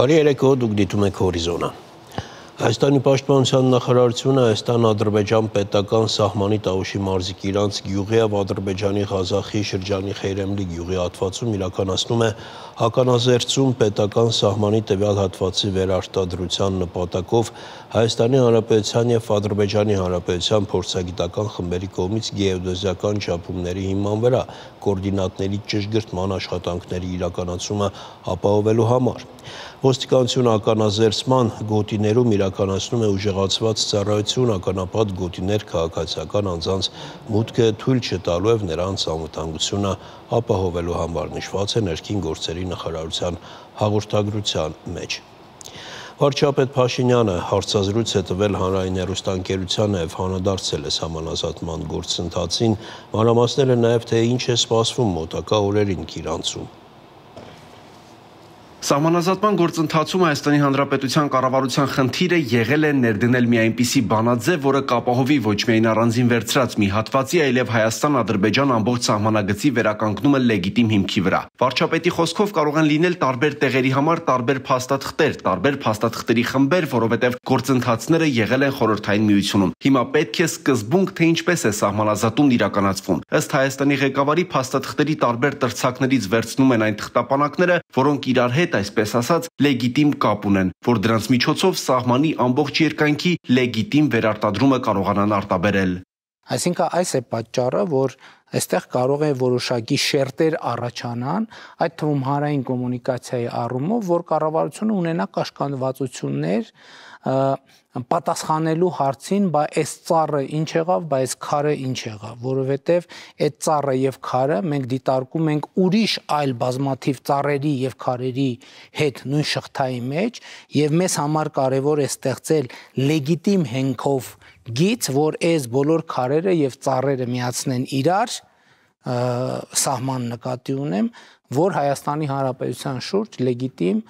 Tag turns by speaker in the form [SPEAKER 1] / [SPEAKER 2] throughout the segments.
[SPEAKER 1] Բարի երեկո, դուք դիտում եք Հորիզոնը։ Հայաստանի պաշտպանության նախարարությունը Հայաստան-Ադրբեջան պետական սահմանի Տավուշի մարզիկի իրանց Գյուղիև Ադրբեջանի Ղազախի շրջանի Խեյրեմլի գյուղի հատվածում իրականացնում է հականազերծում պետական սահմանի տվյալ հատվածի վերարտադրության նպատակով Հայաստանի Հանրապետության և Ադրբեջանի Հանրապետության փորձագիտական խմբերի կողմից գեոդեզիական չափումների հիման վրա կոորդինատների ճշգրտման աշխատանքների իրականացումը ապահովելու համար։ Ոստիկանությունը ականազերծման գոտիներում իրականացնում է ուժեղացված ծառայություն, ականապատ գոտիներ քաղաքացիական անձանց մուտքը թույլ չտալու և նրանց անվտանգությունը ապահովելու համար, նշված է Ներքին գործերի նախարարության հաղորդագրության մեջ։ Վարչապետ Փաշինյանը հարցազրույց է տվել Հանրային հեռուստաընկերությանը և անդրադարձել է սահմանազատման գործընթացին, մանրամասնել է նաև, թե ինչ է սպասվում մոտակա օրերին Քիրանցում։
[SPEAKER 2] Սահմանազատման գործընթացում Հայաստանի Հանրապետության կառավարության խնդիրը եղել է ներդնել մի այնպիսի բանաձև, որը կապահովի ոչ միայն առանձին վերցրած մի հատվածի, այլև Հայաստան-Ադրբեջան ամբողջ սահմանագծի վերականգնումը լեգիտիմ հիմքի վրա։ Վարչապետի խոսքով կարող են լինել տարբեր տեղերի համար տարբեր փաստաթղթեր, տարբեր փաստաթղթերի խմբեր, որովհետև գործընթացները եղել են Խորհրդային Միությունում։ Հիմա պետք է սկզբունք, թե ինչպես է սահմանազատումն իրականացվում։ Ըստ Հայաստանի ղեկավարի, փաստաթղթերի տարբեր տրցակներից վերցնում են այն թղթապանակները, որոնք իրար հետ, այսպես ասած, լեգիտիմ կապ ունեն, որ դրանց միջոցով սահմանի ամբողջ երկայնքի լեգիտիմ վերարտադրումը կարողանան արտաբերել։
[SPEAKER 3] Այսինքն այս է պատճառը, որ այստեղ կարող է որոշակի շերտեր առաջանան, այդ թվում հանրային կոմունիկացիայի առումով, որ կառավարությունը ունենա կաշկանդվածություններ պատասխանելու հարցին, բա այս ծառը ինչ եղավ, բա այս քարը ինչ եղավ, որովհետև այդ ծառը եւ քարը մենք դիտարկում ենք ուրիշ այլ բազմաթիվ ծառերի եւ քարերի հետ նույն շղթայի մեջ եւ մեզ համար կարեւոր է ստեղծել լեգիտիմ հենքով գիծ, որ այս բոլոր քարերը եւ ծառերը միացնեն իրար, սահման նկատի ունեմ, որ Հայաստանի Հանրապետության շուրջ լեգիտիմ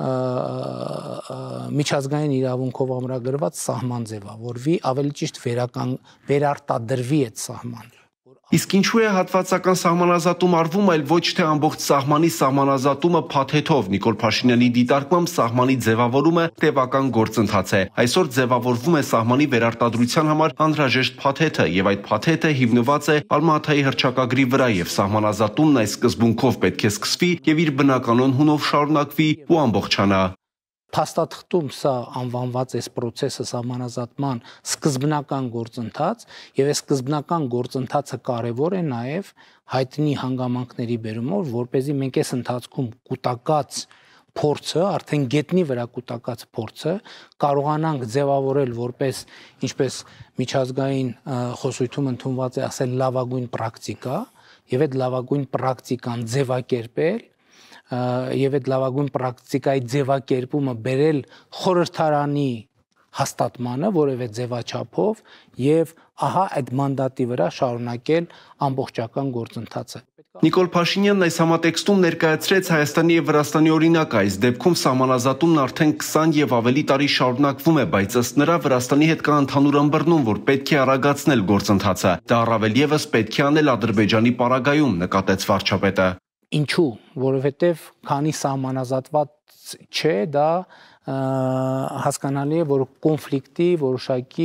[SPEAKER 3] միջազգային իրավունքով ամրագրված սահման ձևավորվի, ավելի ճիշտ վերարտադրվի այդ սահմանը։
[SPEAKER 2] Իսկ ինչու է հատվածական սահմանազատում արվում, այլ ոչ թե ամբողջ սահմանի սահմանազատումը փաթեթով։ Նիկոլ Փաշինյանի դիտարկմամբ սահմանի ձևավորումը տևական գործընթաց է։ Այսօր ձևավորվում է սահմանի վերարտադրության համար անհրաժեշտ փաթեթը, եւ այդ փաթեթը հիմնված է Ալմատայի հռչակագրի վրա, եւ սահմանազատումն այս սկզբունքով պետք է սկսվի եւ իր բնականոն հունով շարունակվի ու ամբողջանա։
[SPEAKER 3] Փաստաթղթում սա անվանված է process-ը սահմանազատման սկզբնական գործընթաց, եւ այս սկզբնական գործընթացը կարեւոր է նաեւ հայտնի հանգամանքների բերումով, որպեսզի մենք այս ընթացքում կուտակած փորձը, արդեն գետնի վրա կուտակած փորձը կարողանանք ձևավորել որպես, ինչպես միջազգային խոսույթում ընդունված է ասել, լավագույն պրակտիկա, եւ այդ լավագույն պրակտիկան ձևակերպել եւ այդ լավագույն պրակտիկայի ձևակերպումը բերել խորհրդարանի հաստատմանը որևէ ձևաչափով եւ ահա այդ մանդատի վրա շարունակել ամբողջական գործընթացը։
[SPEAKER 2] Նիկոլ Փաշինյանն այս համատեքստում ներկայացրեց Հայաստանի եւ Վրաստանի օրինակը, այս դեպքում սահմանազատումն արդեն 20 եւ ավելի տարի շարունակվում է, բայց ըստ նրա Վրաստանի հետ կա ընդհանուր ըմբռնում, որ պետք է արագացնել գործընթացը։ Դա առավել եւս պետք է անել Ադրբեջանի պարագայում, նկատեց վարչապետը։
[SPEAKER 3] Ինչու, որովհետև քանի սահմանազատված չէ, դա հասկանալի է, որ կոնֆլիկտի որոշակի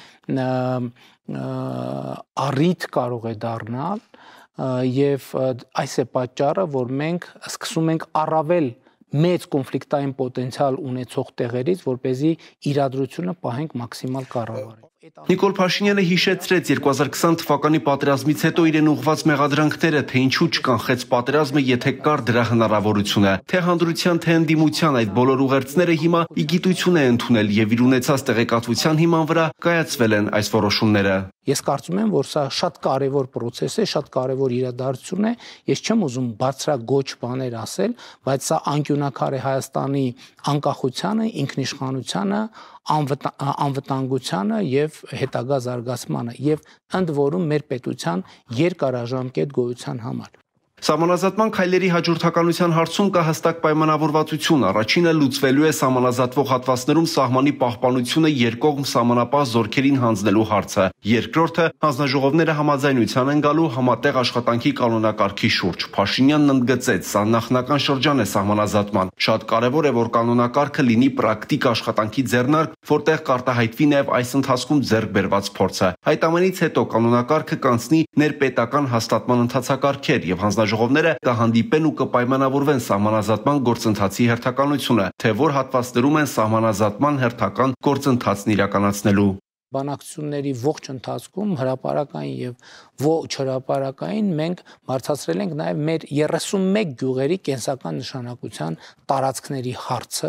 [SPEAKER 3] առիթ կարող է դառնալ եւ այս է պատճառը, որ մենք սկսում ենք առավել մեծ կոնֆլիկտային պոտենցիալ ունեցող տեղերից, որպեսզի իրադրությունը պահենք մաքսիմալ կառավարի։
[SPEAKER 2] Նիկոլ Փաշինյանը հիշեցրեց 2020 թվականի պատերազմից հետո իրեն ուղղված մեղադրանքները, թե ինչու չկանխեց պատերազմը, եթե կար դրա հնարավորությունը, թե հանդրության, թե ընդդիմության այդ բոլոր ուղերձները հիմա իգիտություն է ընդունել եւ իր ունեցած տեղեկատվության հիման վրա կայացվել են այս որոշումները։
[SPEAKER 3] Ես կարծում եմ, որ սա շատ կարևոր process է, շատ կարևոր իրադարձություն է։ Ես չեմ ուզում բարձրագոչ բաներ ասել, բայց սա անկյունակար է Հայաստանի անկախությանը, ինքնիշխանությանը, անվտանգությանը եւ հետագա զարգացմանը եւ ընդ որում մեր պետության երկարաժամկետ գոյության համար։
[SPEAKER 2] Սահմանազատման քայլերի հաջորդականության հարցում կա հստակ պայմանավորվածություն։ Առաջինը լուծվելու է սահմանազատվող հատվածներում սահմանի պահպանությունը երկկողմ սահմանապահ զորքերին հանձնելու հարցը։ Երկրորդը հանձնաժողովները համաձայնության են գալու համատեղ աշխատանքի կանոնակարգի շուրջ։ Փաշինյանն ընդգծեց, սա նախնական շրջան է սահմանազատման։ Շատ կարևոր է, որ կանոնակարգը լինի պրակտիկ աշխատանքի ձեռնարկ, որտեղ կարտահայտվի նաև այս ընթացքում ձեռք բերված փորձը։ Այդ ամենից հետո կանոնակարգը կանցնի ներպետական հաստատման ընթացակարգեր եւ հանձնաժողովները կհանդիպեն ու կպայմանավորվեն սահմանազատման գործընթացի հերթականությունը, թե որ հատվածներում են սահմանազատման հերթական գործընթացն իրականացնելու։
[SPEAKER 3] Բանակցությունների ողջ ընթացքում հրապարակային եւ ոչ հրապարակային մենք բարձրացրել ենք նաեւ մեր 31 գյուղերի կենսական նշանակության տարածքների հարցը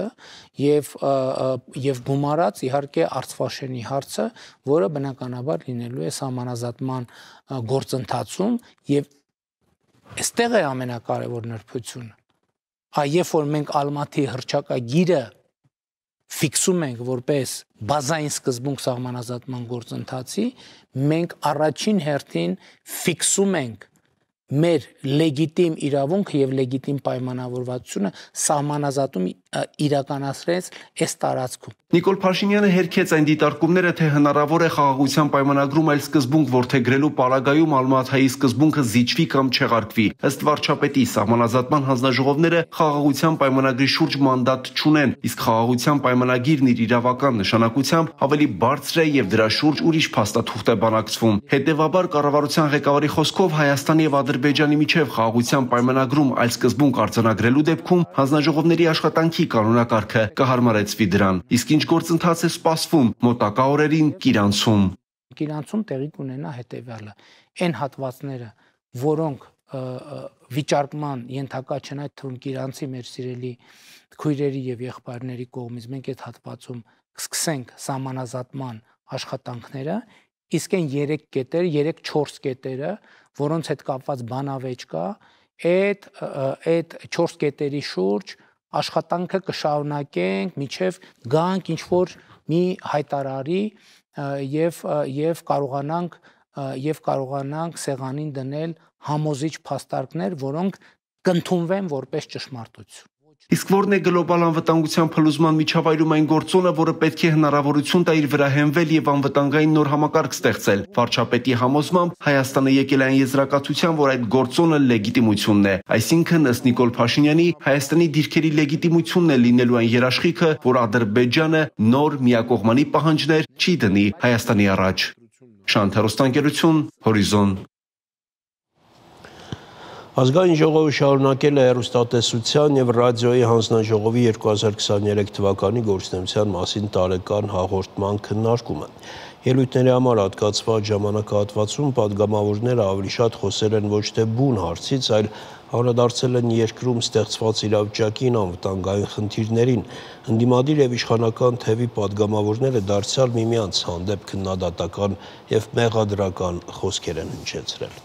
[SPEAKER 3] եւ գումարած իհարկե Արցվաշենի հարցը, որը բնականաբար լինելու է սահմանազատման գործընթացում եւ այստեղ է ամենակարևոր նրբությունը։ Երբ որ մենք Ալմատի հռչակագիրը ֆիքսում ենք որպես բազային սկզբունք սահմանազատման գործընթացի, մենք առաջին հերթին ֆիքսում ենք մեր լեգիտիմ իրավունքը եւ լեգիտիմ պայմանավորվածությունը սահմանազատում իրականացրեց այս տարածքում։
[SPEAKER 2] Նիկոլ Փաշինյանը հերքեց այն դիտարկումները, թե հնարավոր է խաղաղության պայմանագրում այլ սկզբունք որդեգրելու պարագայում Ալմաթայի սկզբունքը զիջվի կամ չեղարկվի։ Ըստ վարչապետի, սահմանազատման հանձնաժողովները խաղաղության պայմանագրի շուրջ մանդատ չունեն, իսկ խաղաղության պայմանագիրն իր իրավական նշանակությամբ ավելի բարձր է եւ դրա շուրջ ուրիշ փաստաթուղթ է բանակցվում։ Հետևաբար կառավարության ղեկավարի խոսքով Հայաստանի եւ Ադրբեջանի միջև խաղաղության պայմանագրում այլ սկզբունք արձանագրելու դեպքում հանձնաժողովների աշխատանքի կանոնակարգը կհարմարեցվի դրան։ Իսկ ինչ գործընթաց է սպասվում մոտակա օրերին Կիրանցում։
[SPEAKER 3] Կիրանցում տեղի կունենա հետևյալը. այն հատվածները, որոնք վիճարկման ենթակա չեն, այդ թվում Կիրանցի մեր սիրելի քույրերի եւ եղբայրների կողմից, մենք այդ հատվածում կսկսենք սահմանազատման աշխատանքները, իսկ այն 3 կետերը, 3-4 կետերը, որոնց հետ կապված բանավեճ կա, այդ 4 կետերի շուրջ աշխատանքը կշարունակենք մինչև գանք ինչ որ մի հայտարարի եւ կարողանանք սեղանին դնել համոզիչ փաստարկներ, որոնք կընդունվեն որպես ճշմարտություն։
[SPEAKER 2] Իսկ որն է գլոբալ անվտանգության փլուզման միջավայրում այն գործոնը, որը պետք է հնարավորություն տա իր վրա հենվել եւ անվտանգային նոր համակարգ ստեղծել։ Վարչապետի համոզմամբ Հայաստանը եկել է այն եզրակացության, որ այդ գործոնը լեգիտիմությունն է։ Այսինքն, ըստ Նիկոլ Փաշինյանի, Հայաստանի դիրքերի լեգիտիմությունն է լինելու այն երաշխիքը, որ Ադրբեջանը նոր միակողմանի պահանջներ չի դնի Հայաստանի առաջ։ Շանթ հեռուստաընկերություն, Հորիզոն։
[SPEAKER 1] Ազգային ժողովը շարունակել է հեռուստատեսության եւ ռադիոյի հանձնաժողովի 2023 թվականի գործունեության մասին տարեկան հաղորդման քննարկումը։ Ելույթների համար հատկացված ժամանակահատվածում պատգամավորները ավելի շատ խոսել են ոչ թե բուն հարցից, այլ անդրադարձել են երկրում ստեղծված իրավիճակին, անվտանգային խնդիրներին։ Ընդդիմադիր եւ իշխանական թևի պատգամավորները դարձյալ միմյանց հանդեպ քննադատական եւ մեղադրական խոսքեր են հնչեցրել։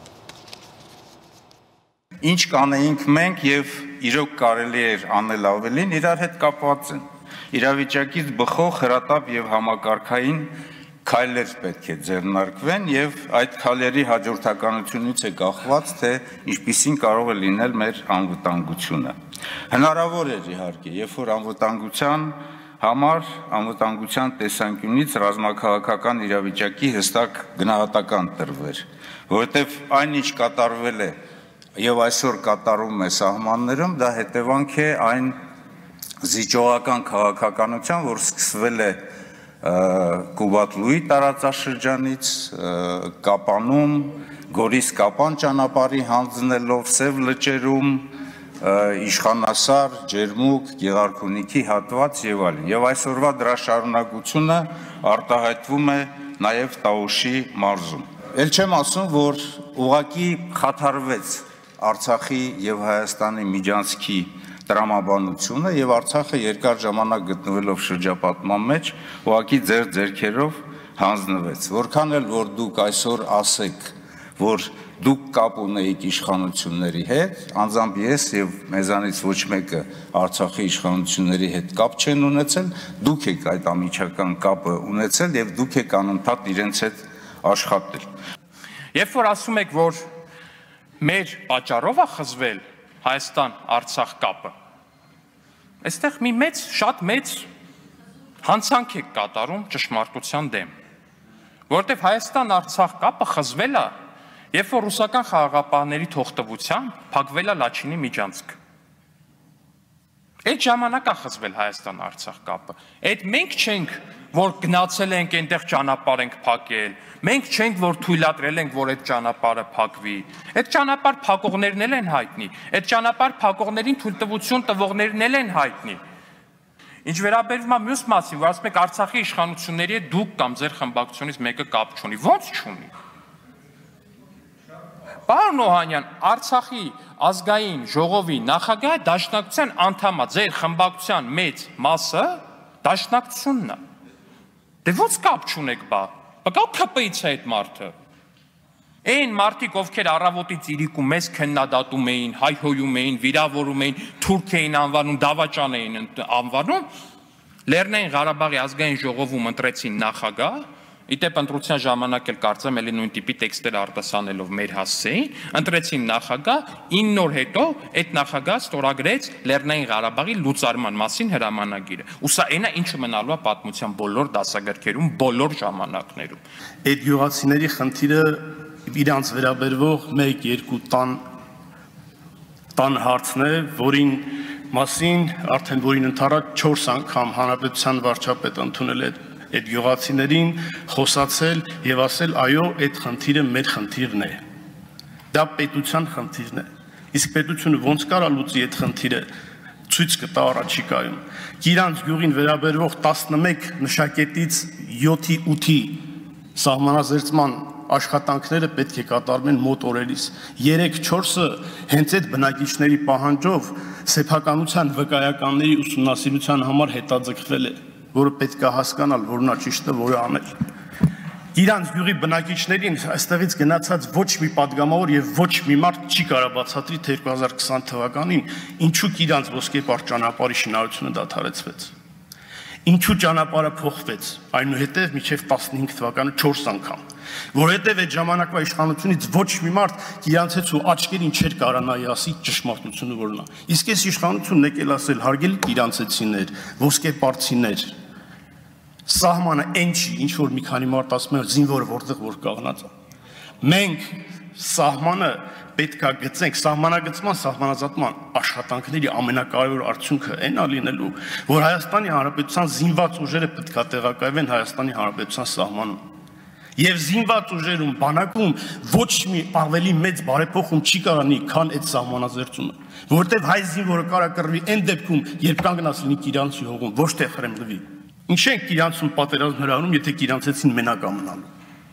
[SPEAKER 4] Ինչ կանեինք մենք եւ իրոք կարելի էր անել ավելին, իրար հետ կապված են։ Իրավիճակից բխող հրատապ եւ համակարգային քայլեր պետք է ձեռնարկվեն եւ այդ քայլերի հաջորդականությունից է կախված, թե ինչպիսին կարող է լինել մեր անվտանգությունը։ Հնարավոր էր իհարկե, երբ որ անվտանգության համար անվտանգության տեսանկյունից ռազմաքաղաքական իրավիճակի հստակ գնահատական տրվեր, որովհետեւ այնինչ կատարվել է եւ այսօր կատարում է սահմաններում, դա հետևանք է այն զիջողական քաղաքականության, որ սկսվել է Կուբատլուի տարածաշրջանից, Կապանում, Գորիս-Կապան ճանապարհի հանձնելով Սև լճերում, Իշխանասար, Ջերմուկ, Գեղարքունիքի հատված եւ այլն։ Եվ այսօրվա դրա շարունակությունը արտահայտվում է նաեւ Տաուշի մարզում։ Էլ չեմ ասում, որ ուղղակի խաթարվեց Արցախի եւ Հայաստանի միջանցքի տրամաբանությունը եւ Արցախը երկար ժամանակ գտնվելով շրջապատման մեջ ուղղակի ձեռքերով հանձնվեց։ Որքան էլ որ դուք այսօր ասեք, որ դուք կապ ունեիք իշխանությունների հետ, անձամբ ես եւ մեզանից ոչ մեկը Արցախի իշխանությունների հետ կապ չեն ունեցել, դուք եք այդ ամիջական կապը ունեցել եւ դուք եք անընդհատ իրենց հետ աշխատել։
[SPEAKER 5] Երբ որ ասում եք, որ մեր պատճառով է խզվել Հայաստան-Արցախ կապը։ Այստեղ մի շատ մեծ հանցանք եք կատարում ճշմարտության դեմ, որովհետև Հայաստան-Արցախ կապը խզվել է, երբ որ ռուսական խաղաղապահների թողտվությամբ փակվել է Լաչինի միջանցքը։ Այդ ժամանակ է խզվել Հայաստան-Արցախ կապը։ Այդ մենք չենք, որ գնացել ենք այնտեղ ճանապարհ ենք փակել, մենք չենք, որ թույլատրել ենք, որ այդ ճանապարհը փակվի։ Այդ ճանապարհ փակողներն էլ են հայտնի, այդ ճանապարհ փակողներին թույլտվություն տվողներն էլ են հայտնի։ Ինչ վերաբերվում է մյուս մասին, որ ասում եք Արցախի իշխանությունների հետ դուք կամ ձեր խմբակցությունից մեկը կապ չունի, ո՞նց չունի։ Պարոն Օհանյան, Արցախի ազգային ժողովի նախագահ դաշնակցության անդամ է, ձեր խմբակցության մեծ մասը դաշնակցությունն է։ Դե ո՞նց կապ չունեք բա։ Բկա ԿՊ-ից է այդ մարդը։ Այն մարդիկ, ովքեր առավոտից իրիկու մեզ քննադատում էին, հայհոյում էին, վիրավորում էին, թուրք էին անվանում, դավաճան էին անվանում, Լեռնային Ղարաբաղի ազգային ժողովում ընտրեցին նախագահ, Իդեպ ընտրության ժամանակ էլ կարծեմ էլի նույն տիպի տեքստեր արտասանելով մեր հասցեին, ընտրեցին նախագահ, 9 օր հետո այդ նախագահը ստորագրեց Լեռնային Ղարաբաղի լուծարման մասին հրամանագիրը։ Ու սա այնա ինչը մնալու է պատմության բոլոր դասագրքերում, բոլոր ժամանակներում։
[SPEAKER 6] Այդ յուղացիների խնդիրը իրանց վերաբերվող 1-2 տան հարցն է, որին մասին արդեն որին ընդառաջ 4 անգամ հանրապետության վարչապետը ընդունել է այդ յուղացիներին խոսացել եւ ասել այո, այդ խնդիրը մեր խնդիրն է։ Դա պետության խնդիրն է։ Իսկ պետությունը ոնց կարա լուծի այդ խնդիրը ցույց կտա առաջիկայում։ Գիրանց գյուղին վերաբերվող 11 նշակետից 7-ի 8-ի սահմանազերծման աշխատանքները պետք է կատարվեն մոտ օրերից։ 3-4-ը հենց այդ բնակիչների պահանջով սեփականության վկայականների ուսումնասիրության համար հետաձգվել է, որը պետք է հասկանալ, որ նա ճիշտ է, որը անել։ Գիրանց գյուղի բնակիչներին այստեղից գնացած ոչ մի падգամավոր եւ ոչ մի մարդ չի կարող բացատրի, թե 2020 թվականին ինչու Գիրանց ոսկեպար ճանապարհի շինարարությունը դադարեցվեց։ Ինչու ճանապարհը փոխվեց, այնուհետև մինչև 15 թվականը 4 անգամ, որովհետև այդ ժամանակվա իշխանությունից ոչ մի մարդ Գիրանցից ու աչքերին չէր կարողանայի ասի ճշմարտությունը որն է։ Իսկ այս իշխանությունն եկել ասել հարգելի գիրանցեցիներ, ոսկեպարցիներ, սահմանը այն չի, ինչ որ մի քանի մարդ ասում են զինվորը որտեղ որ կանգնած է։ Մենք սահմանը պետք է գծենք, սահմանագծման, սահմանազատման աշխատանքների ամենակարևոր արդյունքը այն է լինելու, որ Հայաստանի Հանրապետության զինված ուժերը պետք է տեղակայվեն Հայաստանի Հանրապետության սահմանում։ Եվ զինված ուժերում, բանակում ոչ մի ավելի մեծ բարեփոխում չի կարանի, քան այդ սահմանազերծումը, որովհետև հայ զինվորը կարա կռվի այն դեպքում, երբ կանգնած լինի Գիրանցի հողում, ոչ թե Խրեմլվի։ Ինչ են Գիրանցում պատերազմ հրահրում, եթե Գիրանցեցին մենակ մնալու։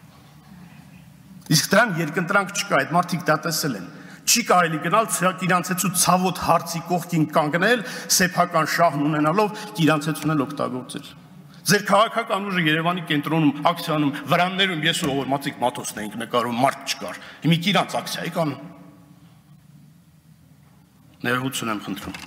[SPEAKER 6] Իսկ դրան երկընտրանք չկա, այդ մարդիկ դա տեսել են։ Չի կարելի գնալ Գիրանցեցու ցավոտ հարցի կողքին կանգնել, սեփական շահն ունենալով Գիրանցեցունել օգտագործել։ Ձեր քաղաքական ուժը Երևանի կենտրոնում, ակցիանում, վրաններում ես ու մածիկ մաթոսն էինք նկարում, մարդ չկար։ Հիմա Գիրանց ակցիա եք անում։ Ներողություն եմ խնդրում։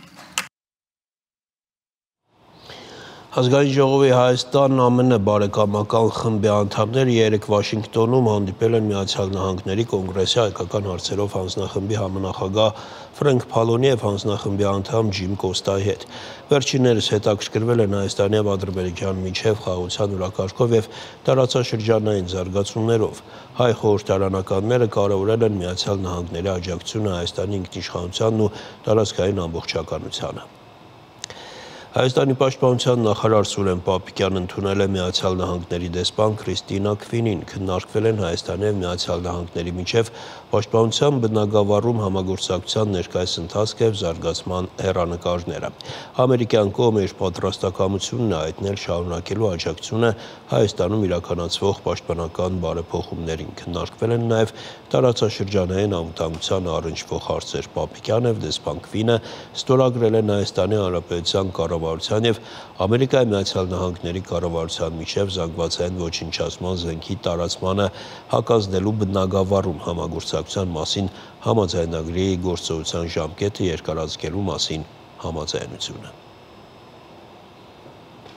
[SPEAKER 1] Ազգային ժողովի Հայաստան ԱՄՆ բարեկամական խմբի անդամները երեկ Վաշինգտոնում հանդիպել են Միացյալ Նահանգների կոնգրեսի հայկական հարցերով հանձնախմբի համանախագահ Ֆրենկ Փալոնի եւ հանձնախմբի անդամ Ջիմ Կոստայի հետ։ Վերջիններս հետաքրքրվել են Հայաստանի եւ Ադրբեջանի միջև խաղաղության օրակարգով եւ տարածաշրջանային զարգացումներով։ Հայ խորհրդարանականները կարևորել են Միացյալ Նահանգների աջակցությունը Հայաստանի ինքնիշխանությանն ու տարածքային ամբողջականությանը։ Հայաստանի պաշտպանության նախարար Սուրեն Պապիկյանն ընդունել է Միացյալ Նահանգների դեսպան Քրիստինա Քվինին, քննարկվել են Հայաստանի եւ Միացյալ Նահանգների միջև պաշտպանության բնագավառում համագործակցության ներկայիս ընթացքը եւ զարգացման հեռանկարները։ Ամերիկյան կողմը իր պատրաստակամությունն է հայտնել շարունակելու աջակցությունը Հայաստանում իրականացվող պաշտպանական բարեփոխումներին։ Քննարկվել են նաեւ տարածաշրջանային անվտանգության առնչվող հարցեր։ Պապիկյանը եւ դեսպան Քվինը ստորագրել են Հայաստանի Հանրապետության կառավարության եւ Ամերիկայի Միացյալ Նահանգների կառավարության միջև զանգվածային ոչնչացման զենքի տարածմանը հակազդելու բնագավառում համագործակցության մասին համաձայնագրի գործողության ժամկետը երկարաձգելու մասին համաձայնությունը։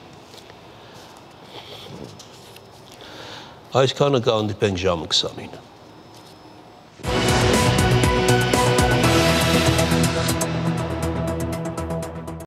[SPEAKER 1] Այսքանը կհանդիպենք ժամը 20-ին։